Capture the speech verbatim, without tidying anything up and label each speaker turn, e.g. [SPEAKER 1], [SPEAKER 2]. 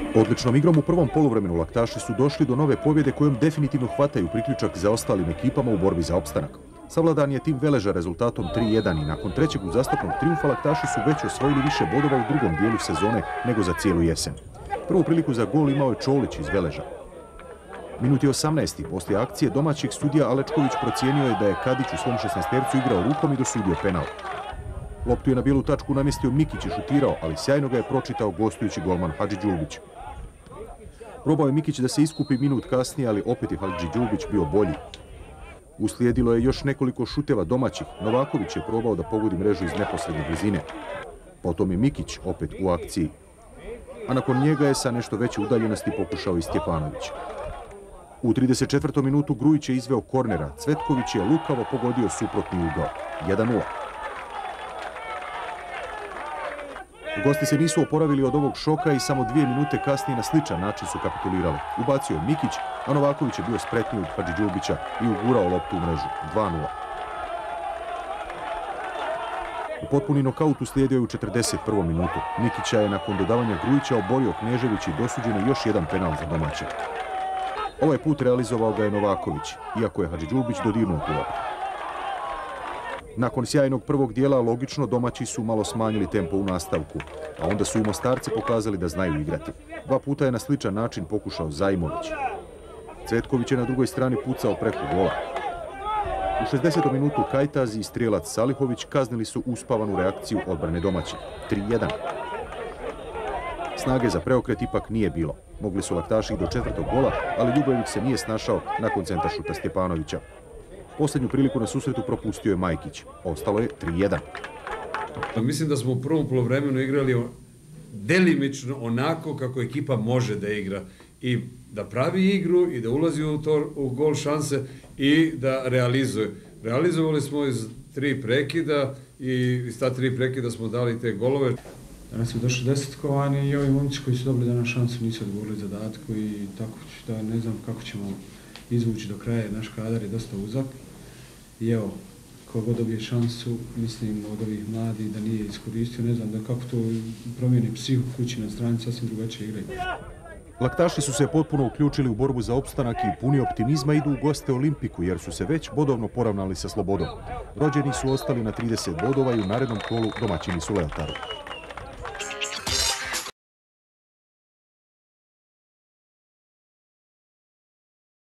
[SPEAKER 1] Odličnom igrom u prvom poluvremenu laktaši su došli do nove pobjede kojom definitivno hvataju priključak za ostalim ekipama u borbi za opstanak. Savladan je tim Veleža rezultatom tri jedan i nakon trećeg uzastopnog trijumfa laktaši su već osvojili više bodova u drugom dijelu sezone nego za cijelu jesen. Prvu priliku za gol imao je Čolić iz Veleža. Minuti osamnaesti poslije akcije domaćih sudija Alečković procijenio je da je Kadić u svom šesnaestercu igrao rukom i dosudio penal. Loptu je na bijelu tačku namjestio Mikić i šutirao, ali sjajno ga je pročitao gostujući golman Hadžidžulbić. Probao je Mikić da se iskupi minut kasnije, ali opet je Hadžidžulbić bio bolji. Uslijedilo je još nekoliko šuteva domaćih. Novaković je probao da pogodi mrežu iz neposredne blizine. Potom je Mikić opet u akciji. A nakon njega je sa nešto veće udaljenosti pokušao i Stjepanović. U trideset četvrtoj minutu Grujić je izveo kornera. Cvetković je lukavo pogodio suprotni ugao. jedan nula. Gosti se nisu oporavili od ovog šoka i samo dvije minute kasnije na sličan način su kapitulirali. Ubacio je Mikić, a Novaković je bio spretniji od Hadžidžulbića i ugurao loptu u mrežu. dva nula. U potpuni nokaut uslijedio je u četrdeset prvoj minutu. Mikića je nakon dodavanja Grujića oborio Knežević i dosuđen je još jedan penal za domaće. Ovaj put realizovao ga je Novaković, iako je Hadžidžulbić dodirnuo tu loptu. Nakon sjajnog prvog dijela, logično, domaći su malo smanjili tempo u nastavku, a onda su i Mostarci pokazali da znaju igrati. Dva puta je na sličan način pokušao Zaimović. Cvetković je na drugoj strani pucao preko gola. U šezdesetoj minutu Kajtaz i strijelac Salihović kaznili su uspavanu reakciju odbrane domaćih. tri jedan. Snage za preokret ipak nije bilo. Mogli su laktaši do četvrtog gola, ali Ljubojević se nije snašao nakon centaršuta Stjepanovića. Posljednju priliku na susretu propustio je Majkić. Ostalo je tri jedan.
[SPEAKER 2] Mislim da smo u prvom poluvremenu igrali delimično onako kako ekipa može da igra. I da pravi igru i da ulazi u, to, u gol šanse i da realizuje. Realizovali smo iz tri prekida i iz ta tri prekida smo dali te golove.
[SPEAKER 3] Danas su došli desetkovani i ovi momci koji su dobili danas šansu nisu odgovorili zadatku i tako da ne znam kako ćemo izvući do kraja. Naš kadar je dosta uzak i evo, kogo dobije šansu, mislim od ovih mladih da nije iskoristio, ne znam da kako to promijeni psihu kući na strani, sasvim drugačije igraju.
[SPEAKER 1] Laktaši su se potpuno uključili u borbu za opstanak i puni optimizma idu u goste Olimpiku jer su se već bodovno poravnali sa Slobodom. Rođeni su ostali na trideset bodova i u narednom kolu domaćini su Leotaru.